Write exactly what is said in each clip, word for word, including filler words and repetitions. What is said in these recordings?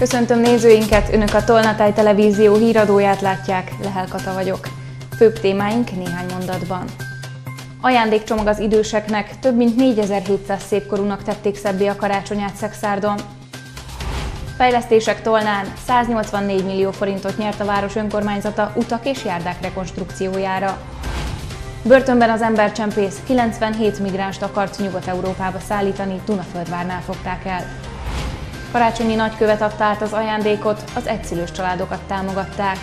Köszöntöm nézőinket, Önök a Tolnatáj Televízió híradóját látják, Lehel Kata vagyok. Főbb témáink néhány mondatban. Ajándékcsomag az időseknek, több mint négyezer-hétszáz szépkorúnak tették szebbé a karácsonyát Szekszárdon. Fejlesztések Tolnán száznyolcvannégy millió forintot nyert a város önkormányzata utak és járdák rekonstrukciójára. Börtönben az embercsempész kilencvenhét migránst akart Nyugat-Európába szállítani, Dunaföldvárnál fogták el. Karácsonyi nagykövet adta át az ajándékot, az egyszülős családokat támogatták.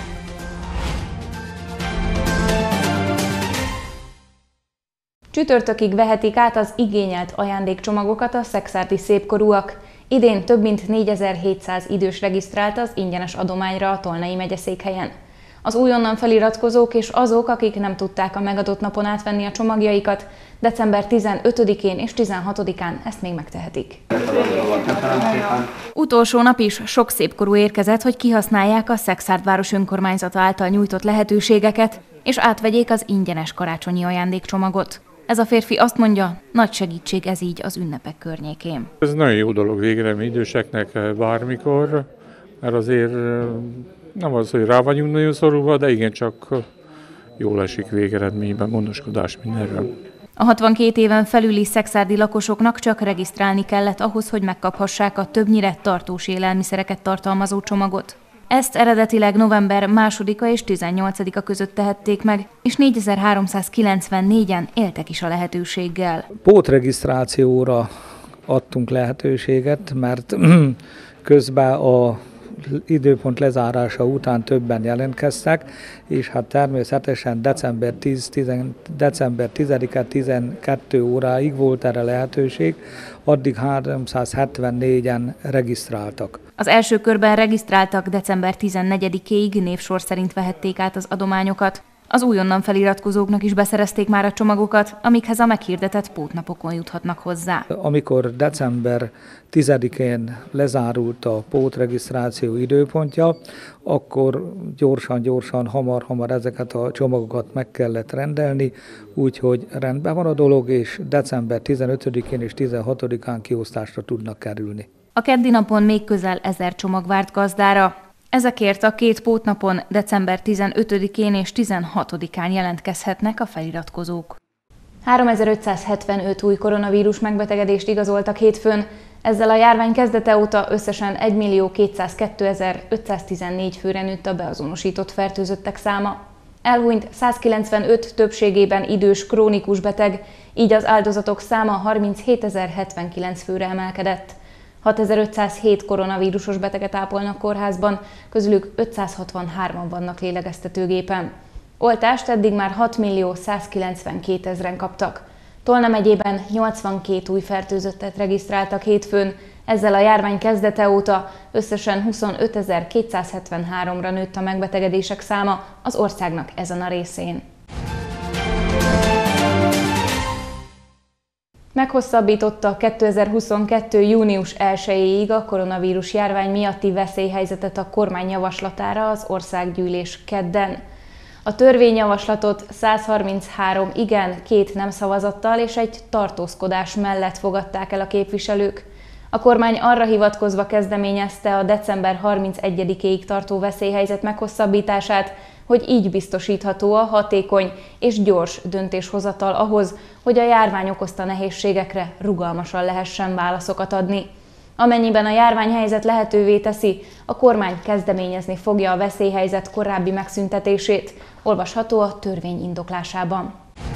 Csütörtökig vehetik át az igényelt ajándékcsomagokat a szekszárdi szépkorúak. Idén több mint négyezer-hétszáz idős regisztrált az ingyenes adományra a Tolnai megyeszékhelyen. Az újonnan feliratkozók és azok, akik nem tudták a megadott napon átvenni a csomagjaikat, december tizenötödikén és tizenhatodikán ezt még megtehetik. Utolsó nap is sok szépkorú érkezett, hogy kihasználják a Szekszárd város önkormányzata által nyújtott lehetőségeket, és átvegyék az ingyenes karácsonyi ajándékcsomagot. Ez a férfi azt mondja, nagy segítség ez így az ünnepek környékén. Ez nagyon jó dolog végre mi időseknek bármikor, mert azért nem az, hogy rá vagyunk nagyon szorulva, de igencsak jól esik végeredményben gondoskodás mindenről. A hatvankét éven felüli szekszárdi lakosoknak csak regisztrálni kellett ahhoz, hogy megkaphassák a többnyire tartós élelmiszereket tartalmazó csomagot. Ezt eredetileg november másodika és tizennyolcadika között tehették meg, és négyezer-háromszázkilencvennégyen éltek is a lehetőséggel. Pótregisztrációra adtunk lehetőséget, mert közben a időpont lezárása után többen jelentkeztek, és hát természetesen december tizedike tizenkettő óráig volt erre lehetőség, addig háromszázhetvennégyen regisztráltak. Az első körben regisztráltak december tizennegyedikéig névsor szerint vehették át az adományokat. Az újonnan feliratkozóknak is beszerezték már a csomagokat, amikhez a meghirdetett pótnapokon juthatnak hozzá. Amikor december tizedikén lezárult a pótregisztráció időpontja, akkor gyorsan-gyorsan, hamar-hamar ezeket a csomagokat meg kellett rendelni, úgyhogy rendben van a dolog, és december tizenötödikén és tizenhatodikán kiosztásra tudnak kerülni. A keddi napon még közel ezer csomag várt gazdára. Ezekért a két pótnapon december tizenötödikén és tizenhatodikán jelentkezhetnek a feliratkozók. háromezer-ötszázhetvenöt új koronavírus megbetegedést igazoltak hétfőn, ezzel a járvány kezdete óta összesen egymillió kétszázkétezer-ötszáztizennégy főre nőtt a beazonosított fertőzöttek száma. Elhunyt százkilencvenöt, többségében idős krónikus beteg, így az áldozatok száma harminchétezer-hetvenkilenc főre emelkedett. hatezer-ötszázhét koronavírusos beteget ápolnak kórházban, közülük ötszázhatvanhárman vannak lélegeztetőgépen. Oltást eddig már hatmillió százkilencvenkétezren kaptak. Tolna megyében nyolcvankét új fertőzöttet regisztráltak hétfőn, ezzel a járvány kezdete óta összesen huszonötezer-kétszázhetvenháromra nőtt a megbetegedések száma az országnak ezen a részén. Meghosszabbította kétezer-huszonkettő. június elsejéig a koronavírus járvány miatti veszélyhelyzetet a kormány javaslatára az országgyűlés kedden. A törvényjavaslatot százharminchárom igen, két nem szavazattal és egy tartózkodás mellett fogadták el a képviselők. A kormány arra hivatkozva kezdeményezte a december harmincegyedikéig tartó veszélyhelyzet meghosszabbítását, hogy így biztosítható a hatékony és gyors döntéshozatal ahhoz, hogy a járvány okozta nehézségekre rugalmasan lehessen válaszokat adni. Amennyiben a járványhelyzet lehetővé teszi, a kormány kezdeményezni fogja a veszélyhelyzet korábbi megszüntetését, olvasható a törvény indoklásában.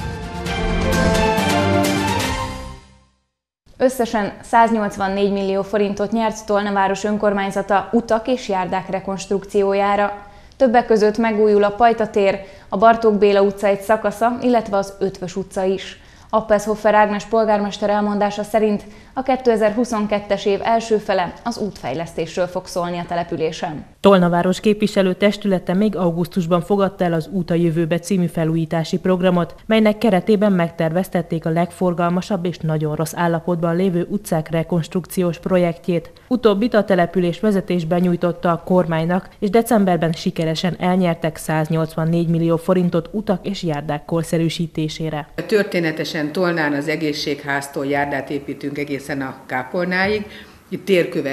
Összesen száznyolcvannégy millió forintot nyert Tolna város önkormányzata utak és járdák rekonstrukciójára. Többek között megújul a Pajta tér, a Bartók Béla utca egy szakasza, illetve az Ötvös utca is. Appelshoffer Ágnes polgármester elmondása szerint a kétezer-huszonkettes év első fele az útfejlesztésről fog szólni a településen. Tolna város képviselőtestülete még augusztusban fogadta el az Út a jövőbe című felújítási programot, melynek keretében megterveztették a legforgalmasabb és nagyon rossz állapotban lévő utcák rekonstrukciós projektjét. Utóbbit a település vezetésben nyújtotta a kormánynak, és decemberben sikeresen elnyertek száznyolcvannégy millió forintot utak és járdák korszerűsítésére. Történetesen Tolnán az egészségháztól járdát építünk egészen a kápolnáig. Itt térköves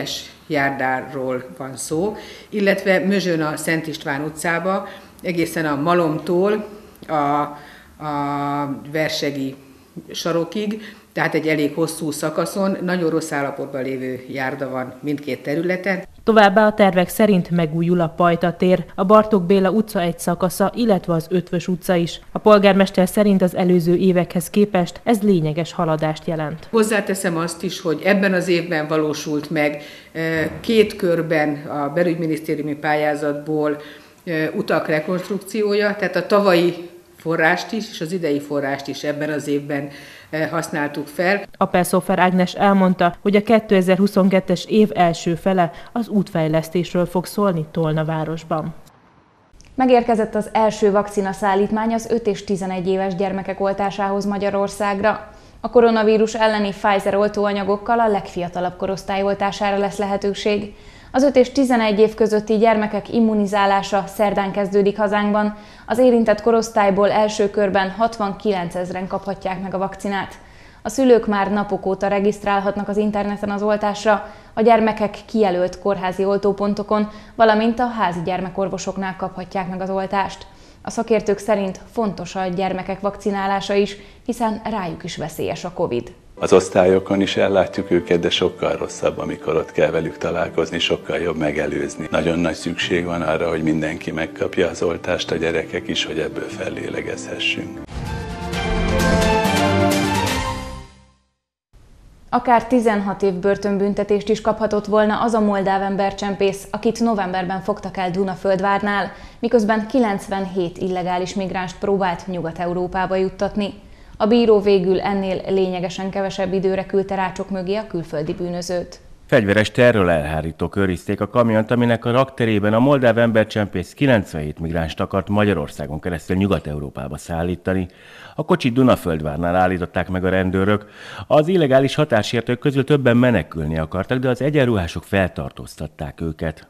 járdáról van szó, illetve Mözsön a Szent István utcába, egészen a Malomtól a, a Versegi sarokig, tehát egy elég hosszú szakaszon, nagyon rossz állapotban lévő járda van mindkét területen. Továbbá a tervek szerint megújul a Pajta tér, a Bartók Béla utca egy szakasza, illetve az Ötvös utca is. A polgármester szerint az előző évekhez képest ez lényeges haladást jelent. Hozzáteszem azt is, hogy ebben az évben valósult meg két körben a belügyminisztériumi pályázatból utak rekonstrukciója, tehát a tavalyi forrást is, és az idei forrást is ebben az évben használtuk fel. Appelszófer Ágnes elmondta, hogy a kétezer-huszonkettes év első fele az útfejlesztésről fog szólni Tolnavárosban. Megérkezett az első vakcinaszállítmány az öt és tizenegy éves gyermekek oltásához Magyarországra. A koronavírus elleni Pfizer oltóanyagokkal a legfiatalabb korosztály oltására lesz lehetőség. Az öt és tizenegy év közötti gyermekek immunizálása szerdán kezdődik hazánkban. Az érintett korosztályból első körben hatvankilencezren kaphatják meg a vakcinát. A szülők már napok óta regisztrálhatnak az interneten az oltásra, a gyermekek kijelölt kórházi oltópontokon, valamint a házi gyermekorvosoknál kaphatják meg az oltást. A szakértők szerint fontos a gyermekek vakcinálása is, hiszen rájuk is veszélyes a Covid. Az osztályokon is ellátjuk őket, de sokkal rosszabb, amikor ott kell velük találkozni, sokkal jobb megelőzni. Nagyon nagy szükség van arra, hogy mindenki megkapja az oltást, a gyerekek is, hogy ebből fellélegezhessünk. Akár tizenhat év börtönbüntetést is kaphatott volna az a moldáv embercsempész, akit novemberben fogtak el Dunaföldvárnál, miközben kilencvenhét illegális migránst próbált Nyugat-Európába juttatni. A bíró végül ennél lényegesen kevesebb időre küldte rácsok mögé a külföldi bűnözőt. Fegyveres terről elhárítók őrizték a kamiont, aminek a rakterében a moldáv embercsempész kilencvenhét migránst akart Magyarországon keresztül Nyugat-Európába szállítani. A kocsit Dunaföldvárnál állították meg a rendőrök. Az illegális határsértők közül többen menekülni akartak, de az egyenruhások feltartóztatták őket.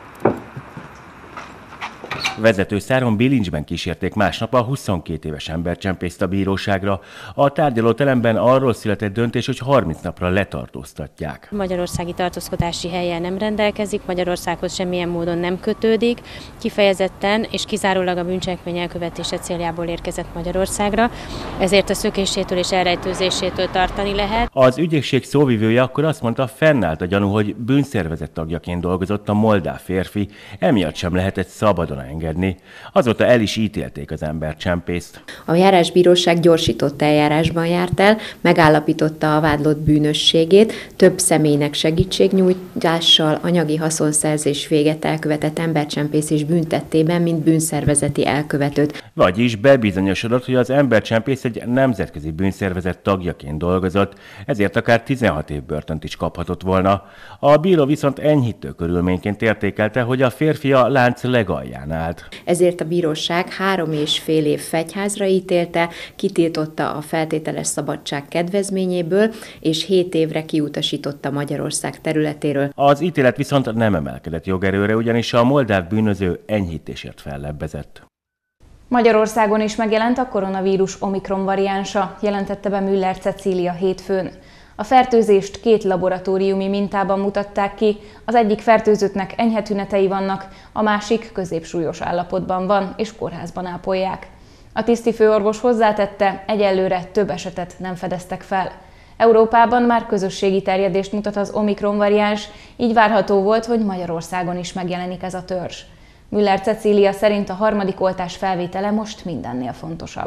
Vezetőszáron bilincsben kísérték másnap a huszonkét éves embercsempészt a bíróságra. A tárgyalóteremben arról született döntés, hogy harminc napra letartóztatják. Magyarországi tartózkodási helyen nem rendelkezik, Magyarországhoz semmilyen módon nem kötődik, kifejezetten és kizárólag a bűncselekmény elkövetése céljából érkezett Magyarországra, ezért a szökésétől és elrejtőzésétől tartani lehet. Az ügyészség szóvivője akkor azt mondta, fennállt a gyanú, hogy bűnszervezet tagjaként dolgozott a moldáv férfi, emiatt sem lehetett szabadon engedni. Azóta el is ítélték az embercsempészt. A járásbíróság gyorsított eljárásban járt el, megállapította a vádlott bűnösségét, több személynek segítségnyújtással, anyagi haszonszerzés véget elkövetett embercsempészés büntettében, mint bűnszervezeti elkövetőt. Vagyis bebizonyosodott, hogy az embercsempész egy nemzetközi bűnszervezet tagjaként dolgozott, ezért akár tizenhat év börtönt is kaphatott volna. A bíró viszont enyhítő körülményként értékelte, hogy a férfi a lánc legalján állt. Ezért a bíróság három és fél év fegyházra ítélte, kitiltotta a feltételes szabadság kedvezményéből, és hét évre kiutasította Magyarország területéről. Az ítélet viszont nem emelkedett jogerőre, ugyanis a moldáv bűnöző enyhítésért fellebbezett. Magyarországon is megjelent a koronavírus omikron variánsa, jelentette be Müller Cecília hétfőn. A fertőzést két laboratóriumi mintában mutatták ki, az egyik fertőzöttnek enyhe tünetei vannak, a másik középsúlyos állapotban van és kórházban ápolják. A tisztifőorvos hozzátette, egyelőre több esetet nem fedeztek fel. Európában már közösségi terjedést mutat az omikron variáns, így várható volt, hogy Magyarországon is megjelenik ez a törzs. Müller Cecília szerint a harmadik oltás felvétele most mindennél fontosabb.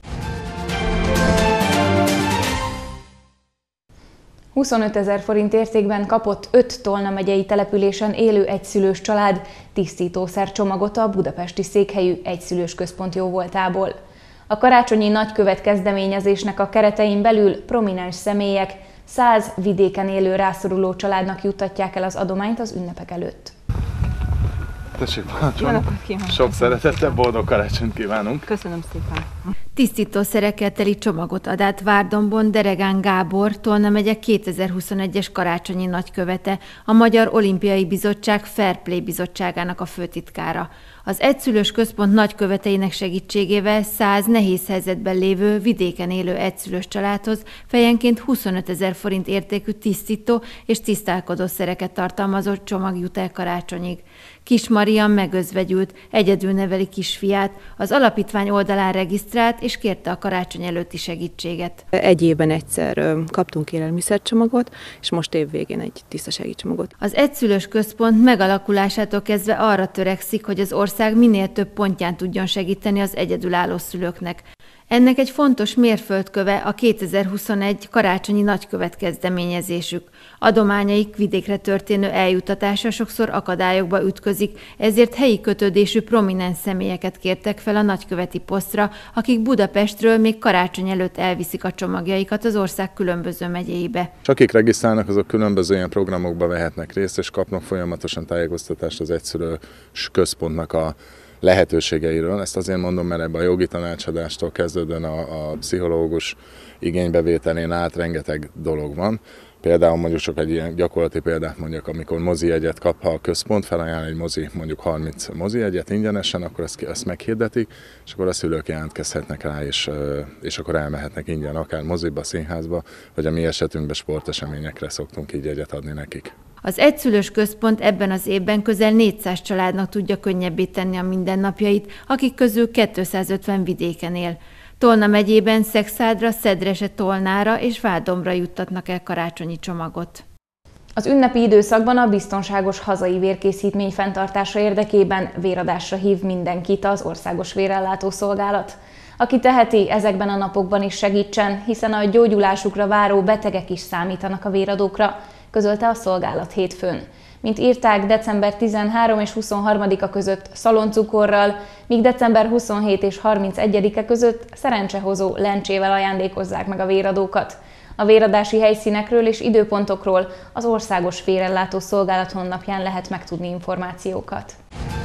huszonötezer forint értékben kapott öt Tolna megyei településen élő egyszülős család tisztítószer csomagot a budapesti székhelyű egyszülős központ jóvoltából. A karácsonyi nagykövet kezdeményezésnek a keretein belül prominens személyek száz vidéken élő rászoruló családnak juttatják el az adományt az ünnepek előtt. Tessék, parancsoljon! Sok szeretettel, boldog karácsonyt kívánunk! Köszönöm szépen! Tisztítószerekkel teli csomagot ad át Várdombon Deregán Gábor, Tolna megye kétezer-huszonegyes karácsonyi nagykövete, a Magyar Olimpiai Bizottság Fair Play Bizottságának a főtitkára. Az egyszülős központ nagyköveteinek segítségével száz nehéz helyzetben lévő, vidéken élő egyszülős családhoz fejenként huszonötezer forint értékű tisztító és tisztálkodószereket tartalmazó csomag jut el karácsonyig. Kis Marian megözvegyült, egyedül neveli kisfiát, az alapítvány oldalán regisztrált és kérte a karácsony előtti segítséget. Egy évben egyszer kaptunk élelmiszercsomagot, és most évvégén egy tiszta segítségcsomagot. Az egyszülős központ megalakulásától kezdve arra törekszik, hogy az ország minél több pontján tudjon segíteni az egyedülálló szülőknek. Ennek egy fontos mérföldköve a kétezer-huszonegy karácsonyi nagykövet kezdeményezésük. Adományaik vidékre történő eljutatása sokszor akadályokba ütközik, ezért helyi kötődésű prominens személyeket kértek fel a nagyköveti posztra, akik Budapestről még karácsony előtt elviszik a csomagjaikat az ország különböző megyéibe. És akik regisztrálnak, azok különböző ilyen programokba vehetnek részt, és kapnak folyamatosan tájékoztatást az egyszülős központnak a lehetőségeiről. Ezt azért mondom, mert ebben a jogi tanácsadástól kezdődően a, a pszichológus igénybevételén át rengeteg dolog van. Például mondjuk csak egy ilyen gyakorlati példát mondjak, amikor mozijegyet kap, ha a központ felajánl egy mozi, mondjuk harminc mozijegyet ingyenesen, akkor ezt, ezt meghirdetik, és akkor a szülők jelentkezhetnek rá, és, és akkor elmehetnek ingyen, akár moziba, színházba, vagy a mi esetünkben sporteseményekre szoktunk így jegyet adni nekik. Az egyszülős központ ebben az évben közel négyszáz családnak tudja könnyebbé tenni a mindennapjait, akik közül kétszázötven vidéken él. Tolna megyében Szexádra, Szedrese, Tolnára és Várdombra juttatnak el karácsonyi csomagot. Az ünnepi időszakban a biztonságos hazai vérkészítmény fenntartása érdekében véradásra hív mindenkit az Országos Vérellátó Szolgálat. Aki teheti, ezekben a napokban is segítsen, hiszen a gyógyulásukra váró betegek is számítanak a véradókra, közölte a szolgálat hétfőn. Mint írták, december tizenharmadika és huszonharmadika között szaloncukorral, míg december huszonhetedike és harmincegyedike között szerencsehozó lencsével ajándékozzák meg a véradókat. A véradási helyszínekről és időpontokról az Országos Vérellátó Szolgálat honlapján lehet megtudni információkat.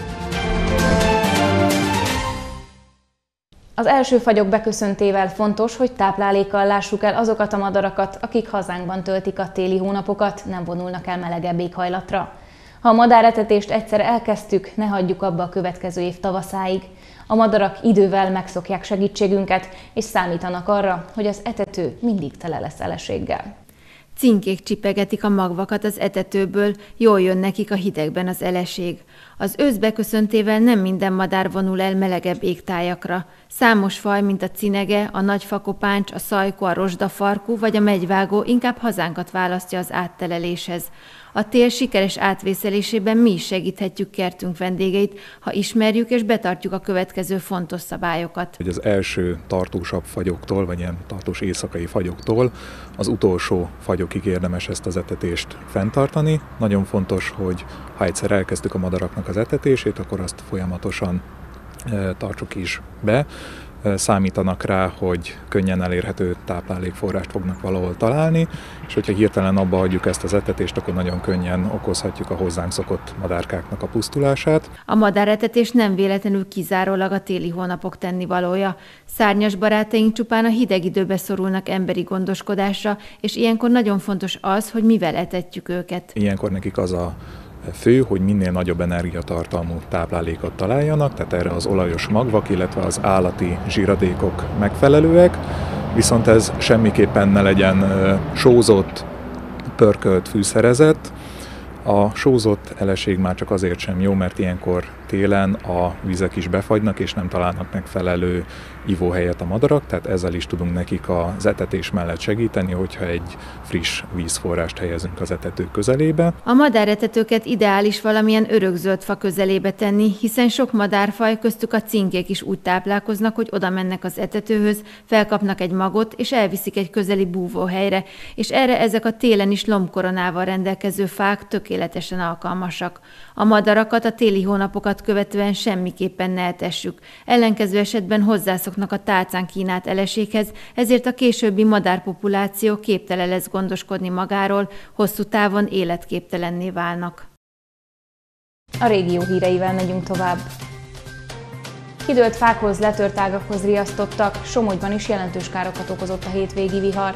Az első fagyok beköszöntével fontos, hogy táplálékkal lássuk el azokat a madarakat, akik hazánkban töltik a téli hónapokat, nem vonulnak el melegebb éghajlatra. Ha a madáretetést egyszer elkezdtük, ne hagyjuk abba a következő év tavaszáig. A madarak idővel megszokják segítségünket, és számítanak arra, hogy az etető mindig tele lesz eleséggel. Cinkék csipegetik a magvakat az etetőből, jól jön nekik a hidegben az eleség. Az ősz beköszöntével nem minden madár vonul el melegebb égtájakra. Számos faj, mint a cinege, a nagyfakopáncs, a szajko, a rozsdafarkú vagy a megyvágó inkább hazánkat választja az átteleléshez. A tél sikeres átvészelésében mi is segíthetjük kertünk vendégeit, ha ismerjük és betartjuk a következő fontos szabályokat. Hogy az első tartósabb fagyoktól, vagy ilyen tartós éjszakai fagyoktól az utolsó fagyokig érdemes ezt az etetést fenntartani. Nagyon fontos, hogy ha egyszer elkezdtük a madaraknak az etetését, akkor azt folyamatosan e, tartsuk is be. Számítanak rá, hogy könnyen elérhető táplálékforrást fognak valahol találni, és hogyha hirtelen abba hagyjuk ezt az etetést, akkor nagyon könnyen okozhatjuk a hozzánk szokott madárkáknak a pusztulását. A madáretetés nem véletlenül kizárólag a téli hónapok tennivalója. Szárnyas barátaink csupán a hideg időbe szorulnak emberi gondoskodásra, és ilyenkor nagyon fontos az, hogy mivel etetjük őket. Ilyenkor nekik az a fő, hogy minél nagyobb energiatartalmú táplálékot találjanak, tehát erre az olajos magvak, illetve az állati zsíradékok megfelelőek, viszont ez semmiképpen ne legyen sózott, pörkölt, fűszerezett. A sózott eleség már csak azért sem jó, mert ilyenkor télen a vizek is befagynak, és nem találnak megfelelő ivóhelyet a madarak, tehát ezzel is tudunk nekik az etetés mellett segíteni, hogyha egy friss vízforrást helyezünk az etető közelébe. A madáretetőket ideális valamilyen örökzöld fa közelébe tenni, hiszen sok madárfaj, köztük a cinkék is úgy táplálkoznak, hogy oda mennek az etetőhöz, felkapnak egy magot, és elviszik egy közeli búvóhelyre, és erre ezek a télen is lombkoronával rendelkező fák tökéletesen alkalmasak. A madarakat a téli hónapokat követően semmiképpen ne etessük. Ellenkező esetben hozzászoknak a tálcán kínált eleséghez, ezért a későbbi madárpopuláció képtelen lesz gondoskodni magáról, hosszú távon életképtelenné válnak. A régió híreivel megyünk tovább. Kidőlt fákhoz, letört ágakhoz riasztottak, Somogyban is jelentős károkat okozott a hétvégi vihar.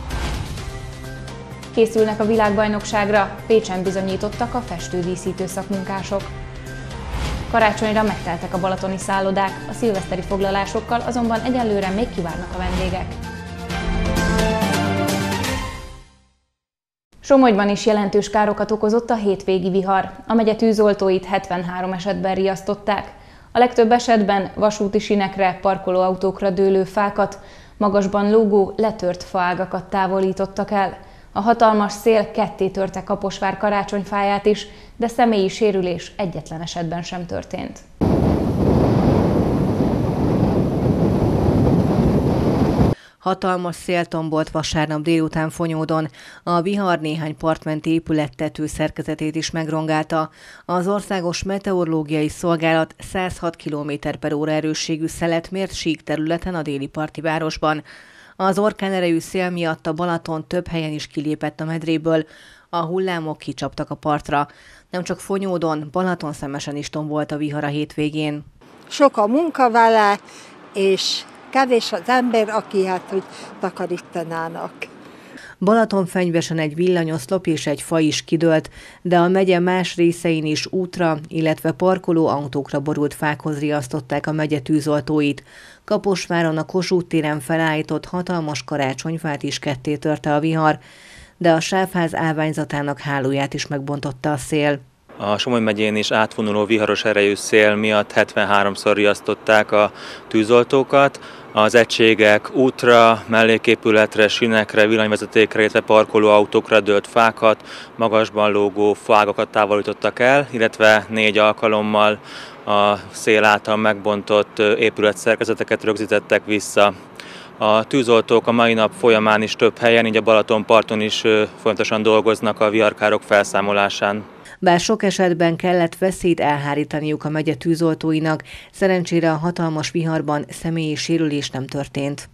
Készülnek a világbajnokságra, Pécsen bizonyítottak a festődíszítő szakmunkások. Karácsonyra megteltek a balatoni szállodák, a szilveszteri foglalásokkal azonban egyelőre még kivárnak a vendégek. Somogyban is jelentős károkat okozott a hétvégi vihar. A megye tűzoltóit hetvenhárom esetben riasztották. A legtöbb esetben vasúti sinekre, parkolóautókra dőlő fákat, magasban lógó, letört faágakat távolítottak el. A hatalmas szél ketté törte Kaposvár karácsonyfáját is, de személyi sérülés egyetlen esetben sem történt. Hatalmas szél tombolt vasárnap délután Fonyódon. A vihar néhány partmenti épület tető szerkezetét is megrongálta. Az Országos Meteorológiai Szolgálat száz hat kilométer per óra erősségű szelet mért sík területen a déli parti városban. Az orkán erejű szél miatt a Balaton több helyen is kilépett a medréből. A hullámok kicsaptak a partra. Nem csak Fonyódon, Balatonszemesen is tombolt a vihar a hétvégén. Sok a munkavállás, és kevés az ember, aki hát, hogy takarítanának. Balatonfenyvesen egy villanyoszlop és egy fa is kidőlt, de a megye más részein is útra, illetve parkoló autókra borult fákhoz riasztották a megye tűzoltóit. Kaposváron a Kossuth téren felállított hatalmas karácsonyfát is ketté törte a vihar, de a sávház állványzatának hálóját is megbontotta a szél. A Somogy megyén is átvonuló viharos erejű szél miatt hetvenháromszor riasztották a tűzoltókat. Az egységek útra, melléképületre, sinekre, villanyvezetékre, illetve parkolóautókra dőlt fákat, magasban lógó fágokat távolítottak el, illetve négy alkalommal a szél által megbontott épületszerkezeteket rögzítettek vissza. A tűzoltók a mai nap folyamán is több helyen, így a Balatonparton is folyamatosan dolgoznak a viharkárok felszámolásán. Bár sok esetben kellett veszélyt elhárítaniuk a megye tűzoltóinak, szerencsére a hatalmas viharban személyi sérülés nem történt.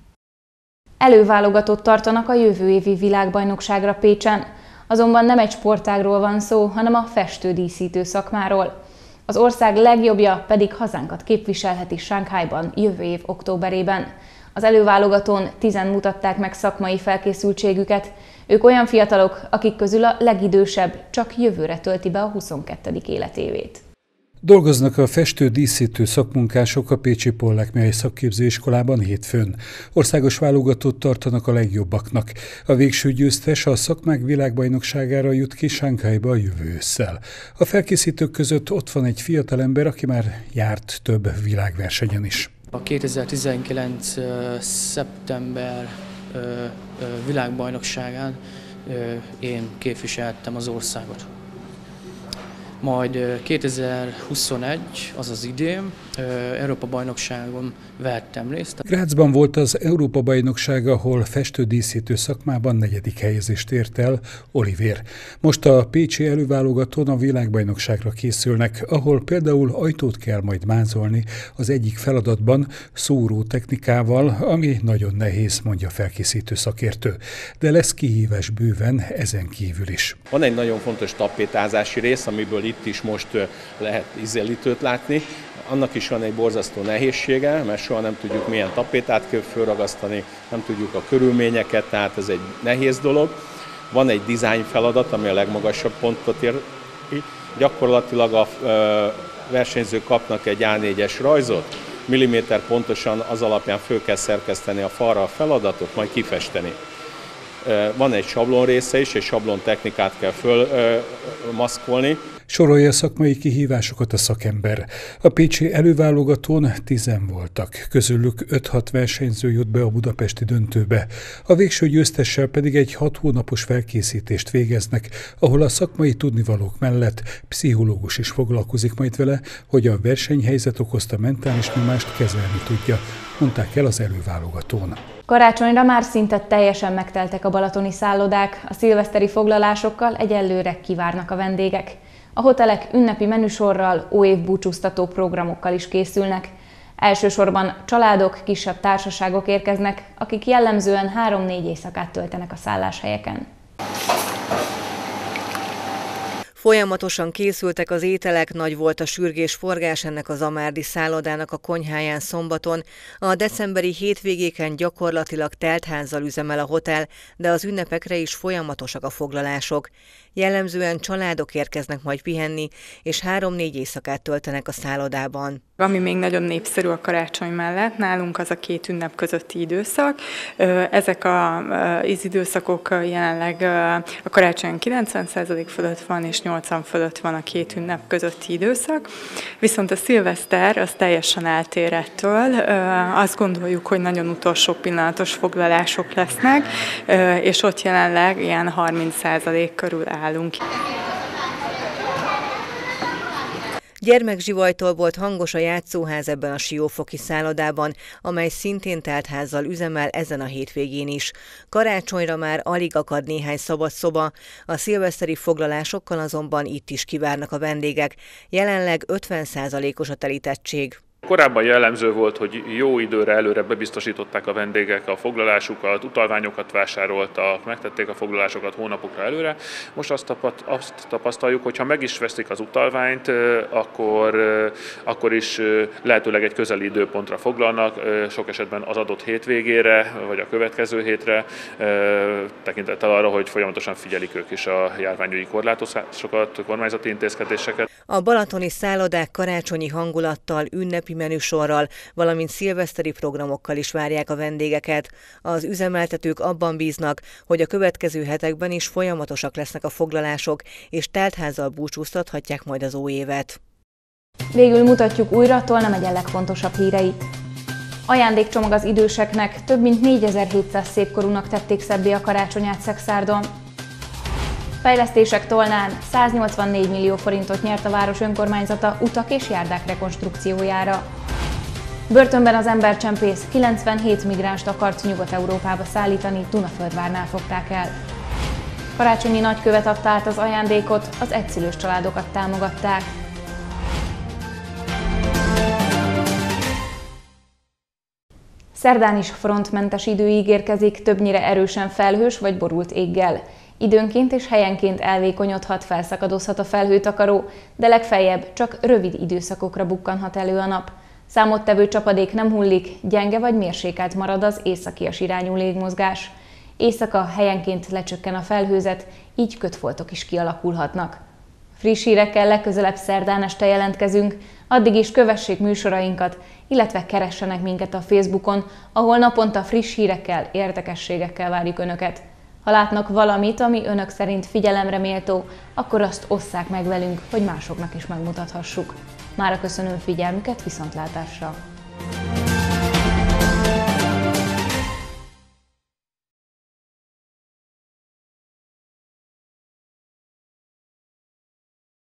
Előválogatót tartanak a jövő évi világbajnokságra Pécsen. Azonban nem egy sportágról van szó, hanem a festődíszítő szakmáról. Az ország legjobbja pedig hazánkat képviselheti Sánkhájban jövő év októberében. Az előválogatón tizen mutatták meg szakmai felkészültségüket. Ők olyan fiatalok, akik közül a legidősebb csak jövőre tölti be a huszonkettedik életévét. Dolgoznak a festő-díszítő szakmunkások a Pécsi Pollák Mihály Szakképzőiskolában hétfőn. Országos válogatót tartanak a legjobbaknak. A végső győztes a szakmák világbajnokságára jut ki Sánkhájba a jövő ősszel. A felkészítők között ott van egy fiatalember, aki már járt több világversenyen is. A kétezer-tizenkilenc. szeptember világbajnokságán én képviseltem az országot. Majd kétezer-huszonegy, azaz idén, Európa-bajnokságon vettem részt. Grazban volt az Európa-bajnokság, ahol festődíszítő szakmában negyedik helyezést ért el Olivér. Most a pécsi előválogatón a világbajnokságra készülnek, ahol például ajtót kell majd mázolni az egyik feladatban szóró technikával, ami nagyon nehéz, mondja felkészítő szakértő. De lesz kihívás bőven ezen kívül is. Van egy nagyon fontos tapétázási rész, amiből itt is most lehet ízelítőt látni. Annak is van egy borzasztó nehézsége, mert soha nem tudjuk, milyen tapétát kell fölragasztani, nem tudjuk a körülményeket, tehát ez egy nehéz dolog. Van egy design feladat, ami a legmagasabb pontot ér. Gyakorlatilag a versenyzők kapnak egy á négyes rajzot, milliméter pontosan az alapján föl kell szerkeszteni a falra a feladatot, majd kifesteni. Van egy sablon része is, egy sablon technikát kell fölmaszkolni. Sorolja a szakmai kihívásokat a szakember. A pécsi előválogatón tizen voltak, közülük öt-hat versenyző jut be a budapesti döntőbe. A végső győztessel pedig egy hat hónapos felkészítést végeznek, ahol a szakmai tudnivalók mellett pszichológus is foglalkozik majd vele, hogy a versenyhelyzet okozta mentális nyomást kezelni tudja, mondták el az előválogatón. Karácsonyra már szinte teljesen megteltek a balatoni szállodák, a szilveszteri foglalásokkal egyelőre kivárnak a vendégek. A hotelek ünnepi menüsorral, óévbúcsúztató programokkal is készülnek. Elsősorban családok, kisebb társaságok érkeznek, akik jellemzően három-négy éjszakát töltenek a szálláshelyeken. Folyamatosan készültek az ételek, nagy volt a sürgés-forgás ennek az amárdi szállodának a konyháján szombaton. A decemberi hétvégéken gyakorlatilag teltházzal üzemel a hotel, de az ünnepekre is folyamatosak a foglalások. Jellemzően családok érkeznek majd pihenni, és három-négy éjszakát töltenek a szállodában. Ami még nagyon népszerű a karácsony mellett, nálunk az a két ünnep közötti időszak. Ezek az időszakok jelenleg a karácsony kilencven százalék fölött van, és nyolcvan fölött van a két ünnep közötti időszak. Viszont a szilveszter az teljesen eltér ettől. Azt gondoljuk, hogy nagyon utolsó pillanatos foglalások lesznek, és ott jelenleg ilyen harminc százalék körül állunk. Gyermekzsivajtól volt hangos a játszóház ebben a siófoki szállodában, amely szintén teltházzal üzemel ezen a hétvégén is. Karácsonyra már alig akad néhány szabad szoba, a szilveszteri foglalásokkal azonban itt is kivárnak a vendégek. Jelenleg ötven százalékos a telítettség. Korábban jellemző volt, hogy jó időre előre bebiztosították a vendégek a foglalásukat, utalványokat vásároltak, megtették a foglalásokat hónapokra előre. Most azt tapasztaljuk, hogy ha meg is veszik az utalványt, akkor, akkor is lehetőleg egy közeli időpontra foglalnak, sok esetben az adott hétvégére, vagy a következő hétre, tekintettel arra, hogy folyamatosan figyelik ők is a járványügyi korlátozásokat, kormányzati intézkedéseket. A balatoni szállodák karácsonyi hangulattal, ünnepi menüsorral, valamint szilveszteri programokkal is várják a vendégeket. Az üzemeltetők abban bíznak, hogy a következő hetekben is folyamatosak lesznek a foglalások, és teltházzal búcsúztathatják majd az újévet. Végül mutatjuk újra Tolna megye legfontosabb híreit. Ajándékcsomag az időseknek, több mint négyezer-hétszáz szépkorúnak tették szebbé a karácsonyát Szekszárdon. Fejlesztések Tolnán száznyolcvannégy millió forintot nyert a város önkormányzata utak és járdák rekonstrukciójára. Börtönben az embercsempész kilencvenhét migránst akart Nyugat-Európába szállítani, Dunaföldvárnál fogták el. Karácsonyi nagykövet adta át az ajándékot, az egyszülős családokat támogatták. Szerdán is frontmentes idő ígérkezik, többnyire erősen felhős vagy borult éggel. Időnként és helyenként elvékonyodhat, felszakadozhat a felhőtakaró, de legfeljebb csak rövid időszakokra bukkanhat elő a nap. Számottevő csapadék nem hullik, gyenge vagy mérsékelt marad az északias irányú légmozgás. Éjszaka helyenként lecsökken a felhőzet, így kötfoltok is kialakulhatnak. Friss hírekkel legközelebb szerdán este jelentkezünk, addig is kövessék műsorainkat, illetve keressenek minket a Facebookon, ahol naponta friss hírekkel, érdekességekkel várjuk Önöket. Ha látnak valamit, ami Önök szerint figyelemre méltó, akkor azt osszák meg velünk, hogy másoknak is megmutathassuk. Mára köszönöm figyelmüket, viszontlátásra!